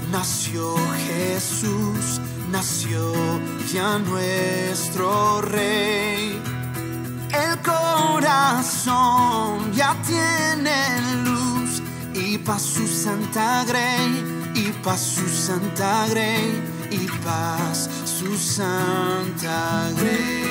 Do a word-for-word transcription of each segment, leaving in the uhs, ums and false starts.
nació Jesús, nació ya nuestro Rey. El corazón ya tiene luz y pa' su santa grey, y pa' su santa grey, y pa' su santa grey.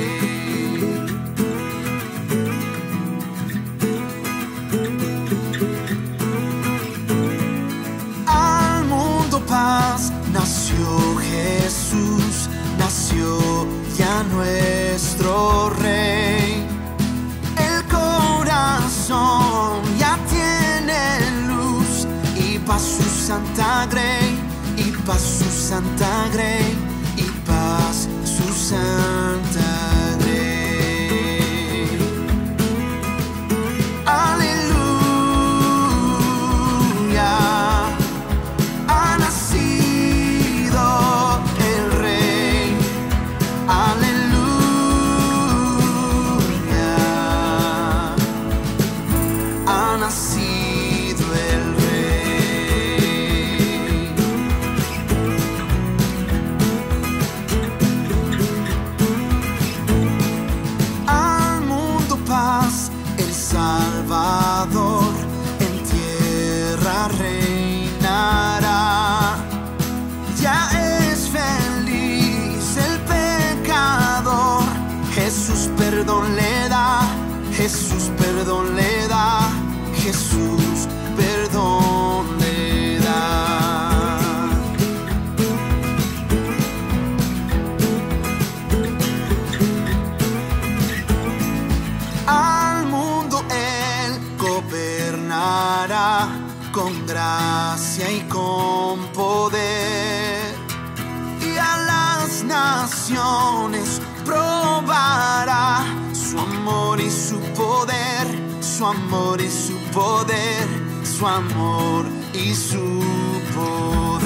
Al mundo paz nació Jesús, nació ya nuestro Rey. El corazón ya tiene luz y pa' su santa grey, y pa' su santa grey, y pa' su santa grey. Aleluya, ha nacido el Rey. Aleluya, ha nacido el Rey. Al mundo paz, el Salvador en tierra reinará. Ya es feliz el pecador, Jesús perdón le da, Jesús perdón le da, Jesús perdón le da. Al mundo Él gobernará con gracia y con poder, y a las naciones probará su amor y su poder, su amor y su poder, su amor y su poder.